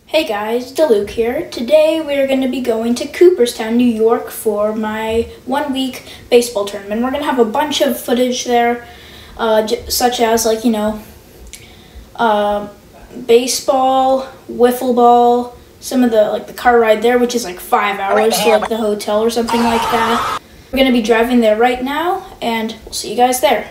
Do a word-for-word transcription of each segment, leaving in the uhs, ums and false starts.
Hey guys, DeLuke here. Today we are going to be going to Cooperstown, New York for my one week baseball tournament. We're going to have a bunch of footage there, uh, such as like, you know, uh, baseball, wiffle ball, some of the, like the car ride there, which is like five hours to like the hotel or something like that. We're going to be driving there right now, and we'll see you guys there.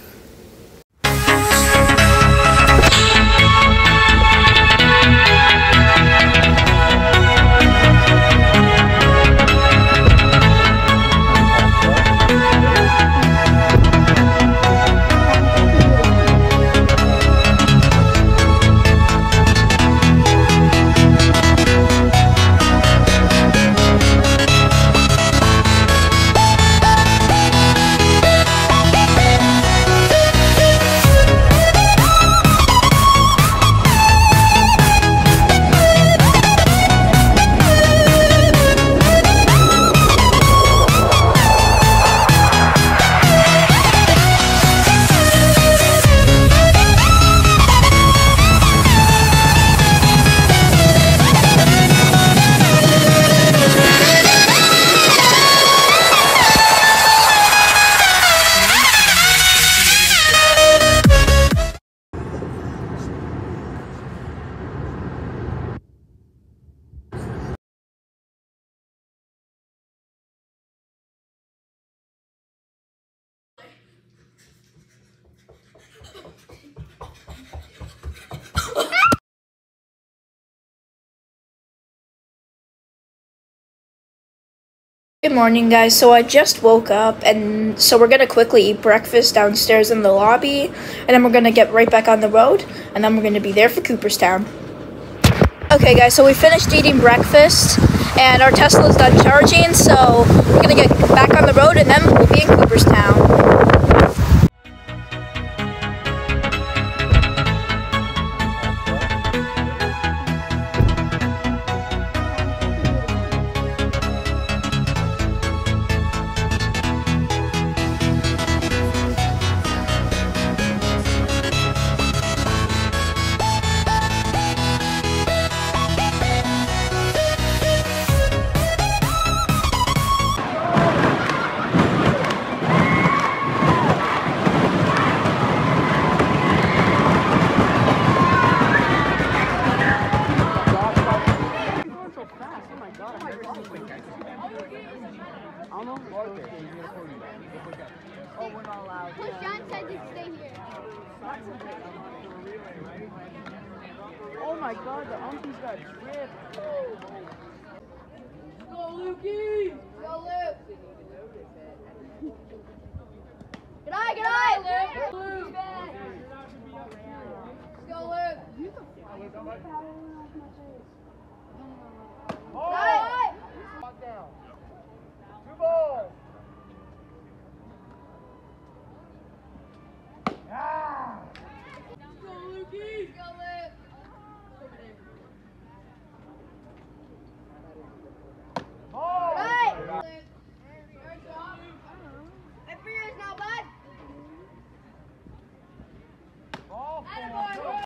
Good morning, guys. So I just woke up, and so we're gonna quickly eat breakfast downstairs in the lobby, and then we're gonna get right back on the road, and then we're gonna be there for Cooperstown. Okay, guys, so we finished eating breakfast, and our Tesla's done charging, so we're gonna get back on the road, and then we'll be in Cooperstown. Oh, we're not allowed. Well, John said to stay here. Oh my God, the uncle's got drip. Go, Lukey! Go, Luke! Good eye, good eye, Luke! Luke! Go, Luke! Oh! Eye! Down. Two balls. Ah! Go, Lukey! Go, Luke! Ball. Right! Good job. And for yours now, bud. Ball. Attaboy.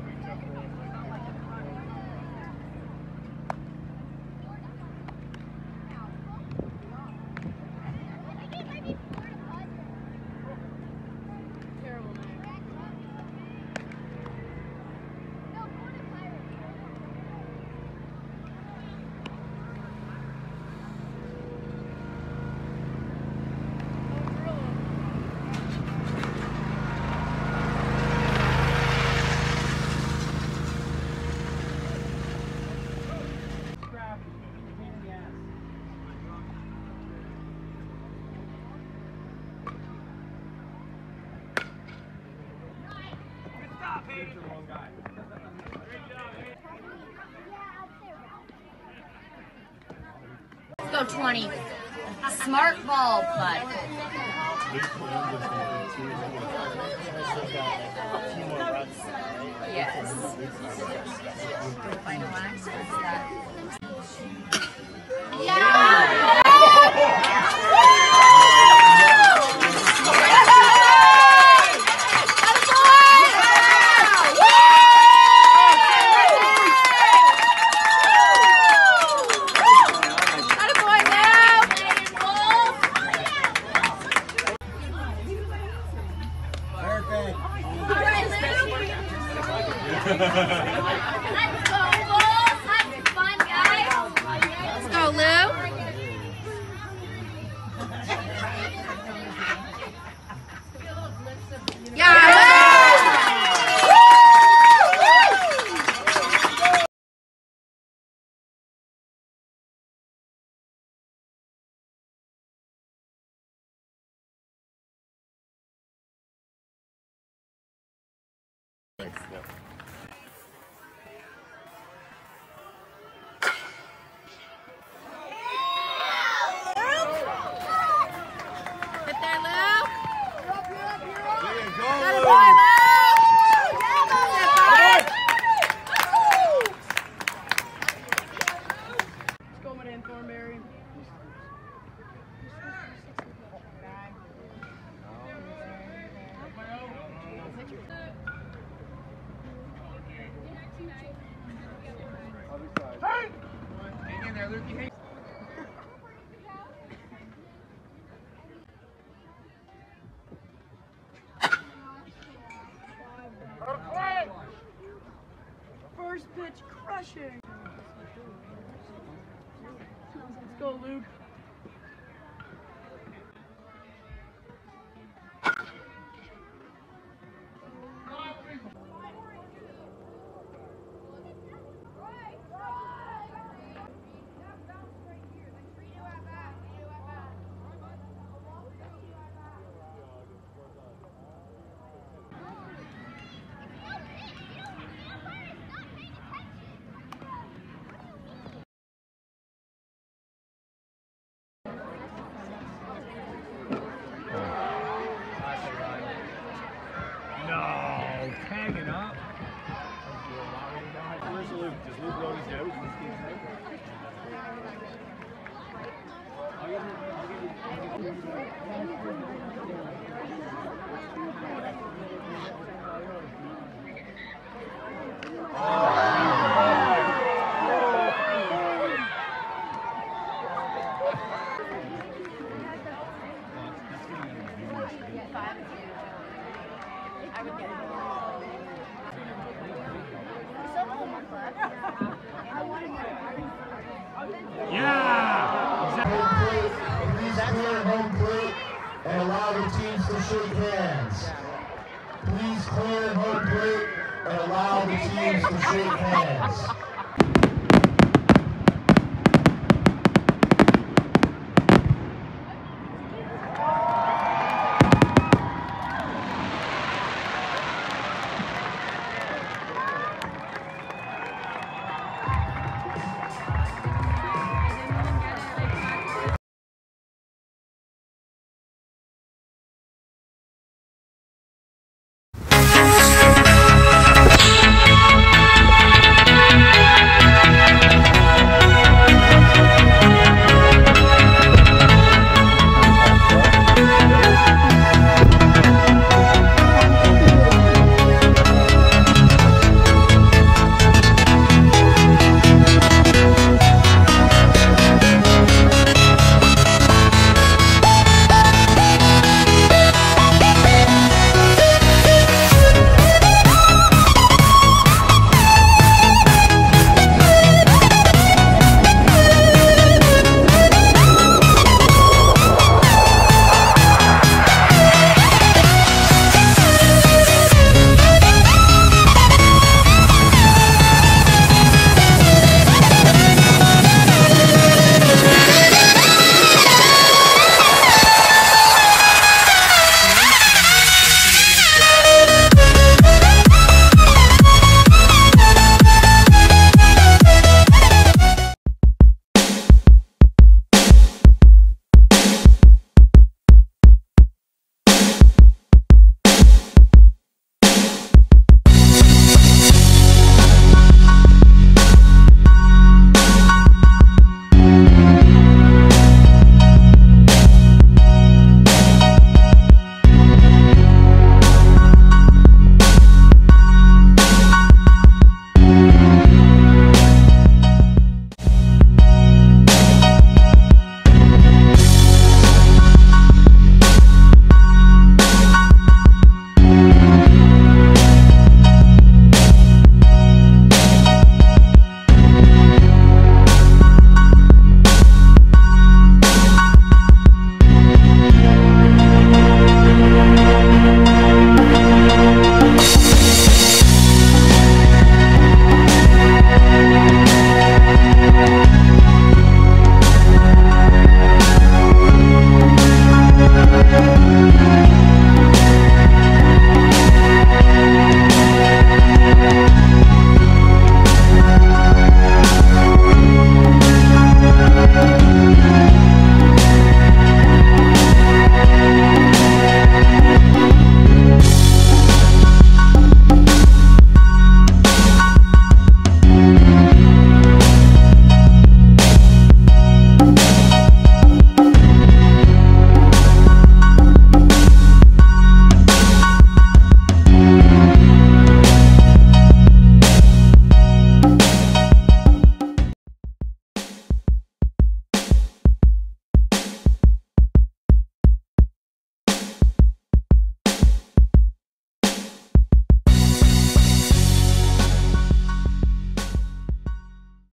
Go twenty. Smart ball, bud. Yes. Final wax, what's that? Yeah! Let's go, Lou. Hang in there, Lukey. Hang. First pitch crushing. Let's go, Luke. No, hanging up. Where's Luke? Does Luke know he's out? Please clear home plate and allow the teams to shake hands. Please clear home plate and allow the teams to shake hands.